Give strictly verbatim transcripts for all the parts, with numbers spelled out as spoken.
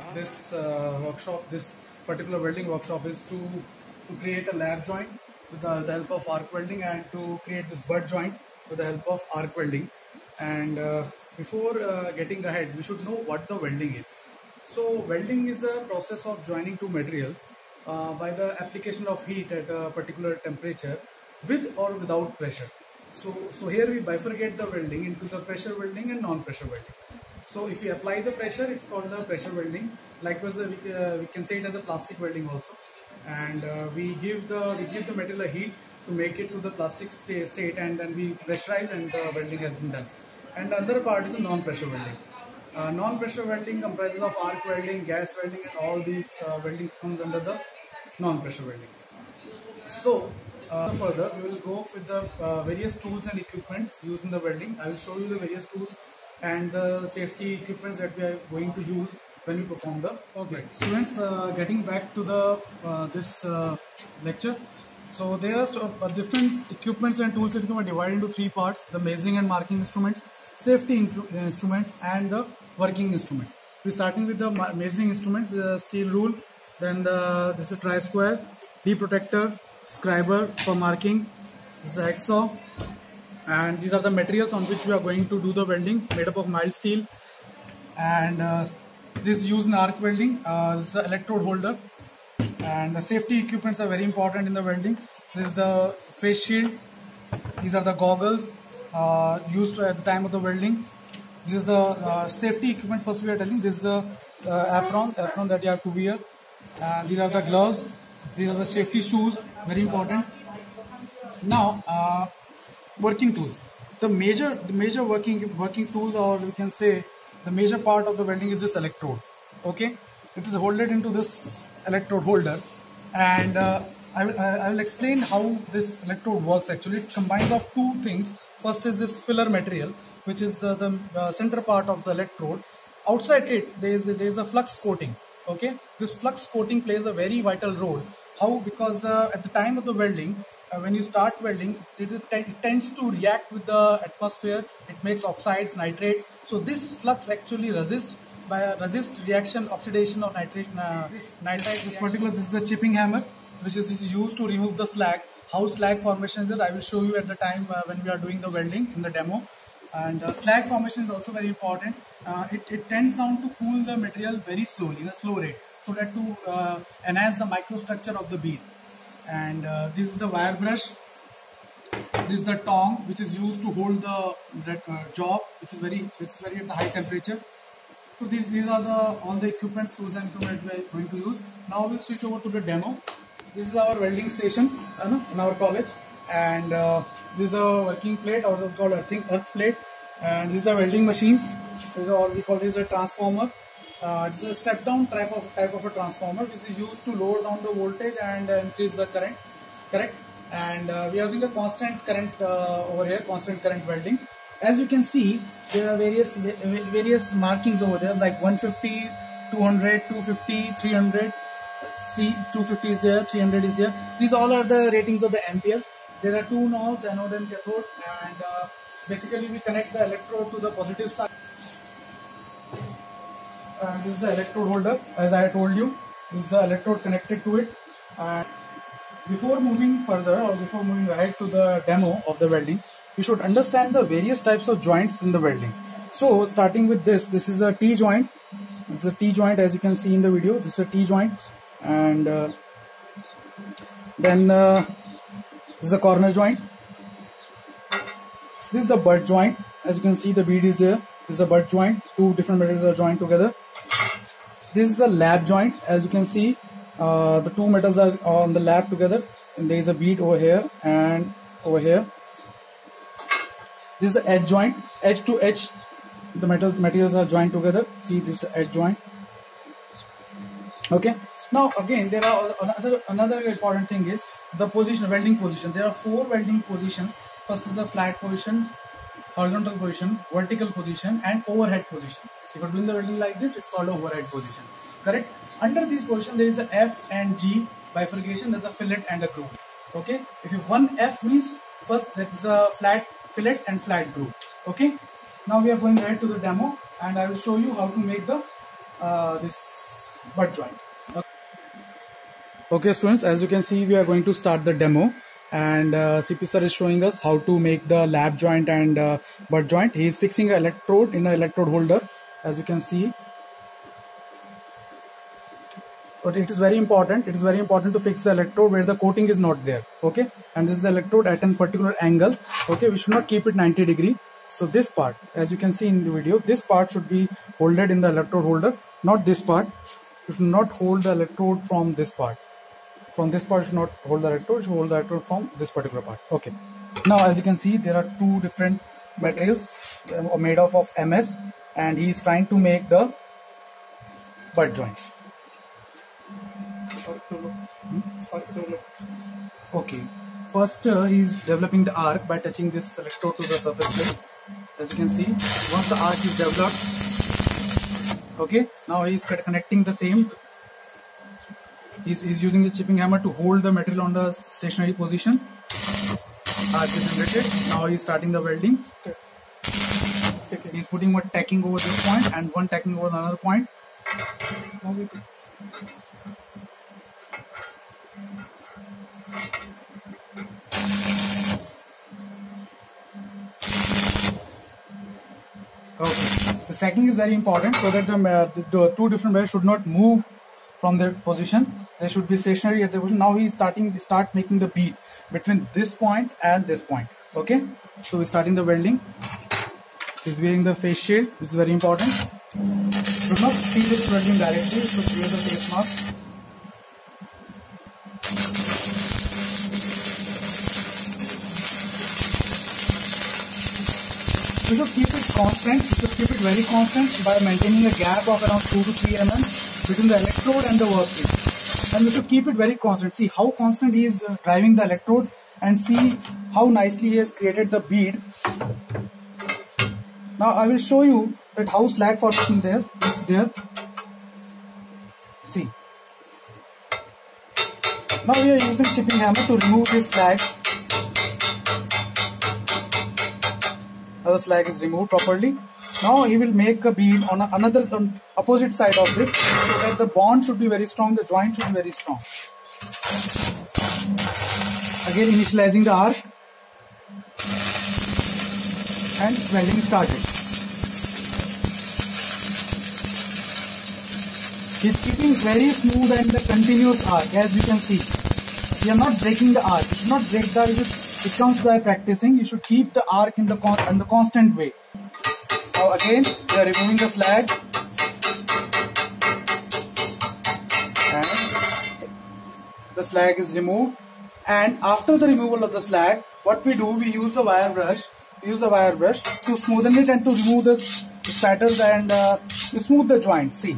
this uh, workshop, this particular welding workshop is to, to create a lap joint with the, the help of arc welding, and to create this butt joint with the help of arc welding. And uh, before uh, getting ahead, we should know what the welding is. So welding is a process of joining two materials uh, by the application of heat at a particular temperature with or without pressure. So, so here we bifurcate the welding into the pressure welding and non-pressure welding. So if we apply the pressure, it's called the pressure welding. Likewise, uh, we, uh, we can say it as a plastic welding also. And uh, we give the we give the material a heat to make it to the plastic sta state, and then we pressurize, and the welding has been done. And the other part is a non-pressure welding. Uh, non-pressure welding comprises of arc welding, gas welding, and all these uh, welding comes under the non-pressure welding. So uh, further, we will go with the uh, various tools and equipments used in the welding. I will show you the various tools and the safety equipments that we are going to use when we perform the work. Students, uh, getting back to the uh, this uh, lecture. So there are uh, different equipments and tools that are divided into three parts: the measuring and marking instruments, safety instruments, and the working instruments. We're starting with the measuring instruments: the steel rule, then the this is a tri-square, D protector, scriber for marking, this is a hacksaw, and these are the materials on which we are going to do the welding, made up of mild steel. And uh, this is used in arc welding. Uh, this is the electrode holder, and the safety equipments are very important in the welding. This is the face shield. These are the goggles uh, used at the time of the welding. This is the uh, safety equipment. First we are telling, this is the uh, apron, apron that you have to wear. Uh, these are the gloves. These are the safety shoes, very important. Now, uh, working tools. The major, the major working working tools, or we can say the major part of the welding, is this electrode. Okay, it is holded into this electrode holder, and uh, I will I will explain how this electrode works. Actually, it combines of two things. First is this filler material, which is uh, the uh, center part of the electrode. Outside it, there is there is a flux coating. Okay, this flux coating plays a very vital role. How? Because uh, at the time of the welding, uh, when you start welding, it, is, it tends to react with the atmosphere. It makes oxides, nitrates. So this flux actually resists by a resist reaction, oxidation of nitrate. Uh, this nitrate, this particular, this is a chipping hammer, which is, which is used to remove the slag. How slag formation is, I will show you at the time uh, when we are doing the welding in the demo. And uh, slag formation is also very important. Uh, it, it tends down to cool the material very slowly, in a slow rate, so that to uh, enhance the microstructure of the bead. And uh, this is the wire brush. This is the tong, which is used to hold the uh, job, which is very, it's very at the high temperature. So these these are the all the equipments, tools and equipment we are going to use. Now we'll switch over to the demo. This is our welding station uh, no, in our college, and uh, this is a working plate, or called earthing earth plate, and this is a welding machine. This is all we call this a transformer. Uh, this is a step down type of type of a transformer, which is used to lower down the voltage and uh, increase the current. Correct. And uh, we are using a constant current uh, over here, constant current welding. As you can see, there are various various markings over there, like one fifty, two hundred, two fifty, three hundred. See, two fifty is there, three hundred is there. These all are the ratings of the amperes. There are two knobs, anode and cathode, and uh, basically we connect the electrode to the positive side. And this is the electrode holder, as I told you. This is the electrode connected to it. And before moving further, or before moving ahead to the demo of the welding, we should understand the various types of joints in the welding. So starting with this, this is a T joint. It's a T joint, as you can see in the video. This is a T joint, and uh, then uh, this is a corner joint. This is the butt joint. As you can see, the bead is there. This is a butt joint. Two different metals are joined together. This is a lap joint. As you can see, uh, the two metals are on the lap together, and there is a bead over here and over here. This is the edge joint. Edge to edge, the metal materials are joined together. See, this is the edge joint. Okay. Now again, there are another another important thing is the position, welding position. There are four welding positions. First is the flat position, horizontal position, vertical position, and overhead position. If you're doing the welding like this, it's called overhead position. Correct? Under these positions, there is a F and G bifurcation. There's a fillet and a groove. Okay? If you one F means first that is a flat fillet and flat groove. Okay? Now we are going right to the demo, and I will show you how to make the uh, this butt joint. Okay students, as you can see, we are going to start the demo, and uh, C P sir is showing us how to make the lap joint and uh, butt joint. He is fixing an electrode in an electrode holder, as you can see. But it is very important, it is very important to fix the electrode where the coating is not there, okay? And this is the electrode at a particular angle, okay? We should not keep it ninety degree. So this part, as you can see in the video, this part should be holded in the electrode holder, not this part. You should not hold the electrode from this part. From this part, you should not hold the electrode, you should hold the electrode from this particular part, okay? Now, as you can see, there are two different materials uh, made of, of M S, and he is trying to make the butt joint. Okay, first uh, he is developing the arc by touching this electrode to the surface plate. As you can see, once the arc is developed, okay, now he is connecting the same. He is using the chipping hammer to hold the material on the stationary position. Arc is generated. Now he is starting the welding. He is putting one tacking over this point and one tacking over another point. Okay, the stacking is very important so that the, uh, the, the two different wires should not move from their position. They should be stationary at their position. Now he is starting start making the bead between this point and this point. Okay, so we're starting the welding. He's wearing the face shield, which is very important. Do not see this welding directly, so wear the face mask. We should keep it constant, we should keep it very constant by maintaining a gap of around two to three millimeters between the electrode and the workpiece. And we should keep it very constant. See how constant he is uh, driving the electrode, and see how nicely he has created the bead. Now I will show you that how slag formation there is there. See. Now we are using chipping hammer to remove this slag. Now the slag is removed properly. Now he will make a bead on a, another on opposite side of this, so that the bond should be very strong, the joint should be very strong. Again initializing the arc, and welding started. He is keeping very smooth and the continuous arc, as you can see. We are not breaking the arc. You should not break the arc. It comes by practicing. You should keep the arc in the con in the constant way. Now again, we are removing the slag, and the slag is removed. And after the removal of the slag, what we do, we use the wire brush. We use the wire brush to smoothen it and to remove the spatters and uh, to smooth the joint. See,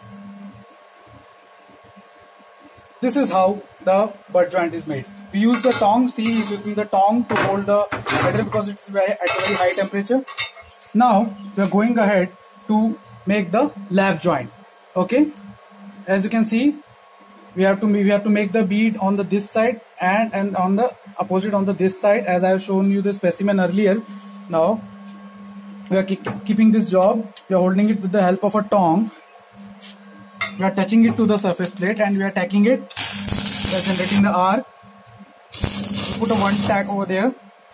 this is how the butt joint is made. We use the tong. See, he is using the tong to hold the material because it's very, at a very high temperature. Now we are going ahead to make the lap joint. Okay, as you can see, we have to we have to make the bead on the this side and and on the opposite on the this side, as I have shown you the specimen earlier. Now we are keep, keeping this job. We are holding it with the help of a tong. We are touching it to the surface plate and we are tacking it. We are generating the arc. Put a one tack over there.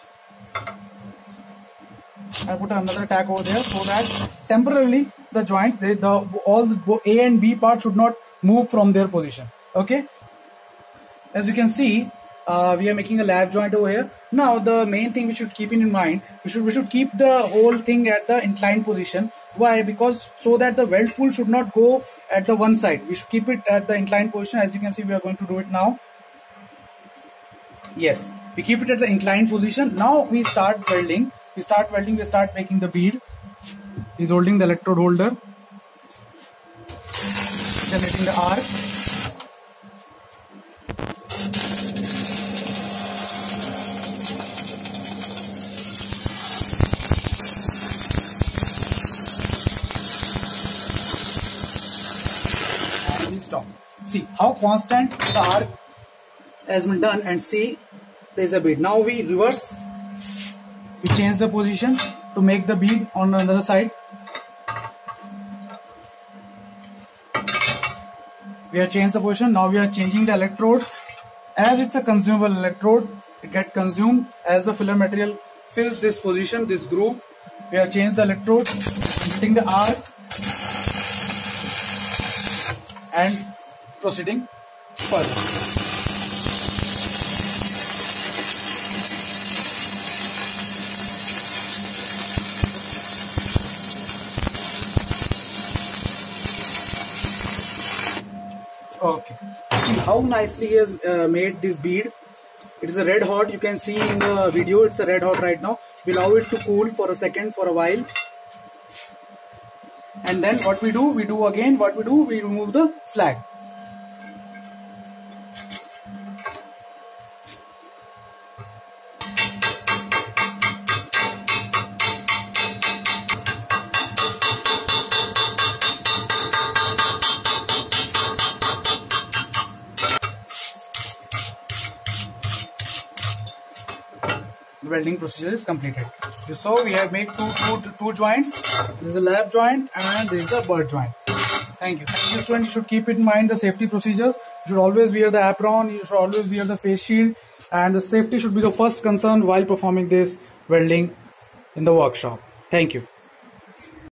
I put another tack over there, so that temporarily the joint, they, the all the A and B part should not move from their position. Okay. As you can see, uh, we are making a lap joint over here. Now the main thing we should keep in mind, we should we should keep the whole thing at the inclined position. Why? Because so that the weld pool should not go at the one side. We should keep it at the inclined position. As you can see, we are going to do it now. Yes, we keep it at the inclined position. Now we start welding. We start welding, we start making the bead. He's holding the electrode holder, generating the arc. And we stop. See how constant the arc has been done, and see there is a bead. Now we reverse. We change the position to make the bead on the other side. We have changed the position. Now we are changing the electrode. As it's a consumable electrode, it gets consumed as the filler material fills this position, this groove. We have changed the electrode, hitting the arc and proceeding further. Okay, see how nicely he has uh, made this bead. It is a red hot. You can see in the video it's a red hot right now. We allow it to cool for a second, for a while, and then what we do, we do again what we do, we remove the slag. The welding procedure is completed. You saw we have made two, two, two joints. This is a lap joint and this is a butt joint. Thank you. Thank you, student. You should keep in mind the safety procedures. You should always wear the apron. You should always wear the face shield. And the safety should be the first concern while performing this welding in the workshop. Thank you.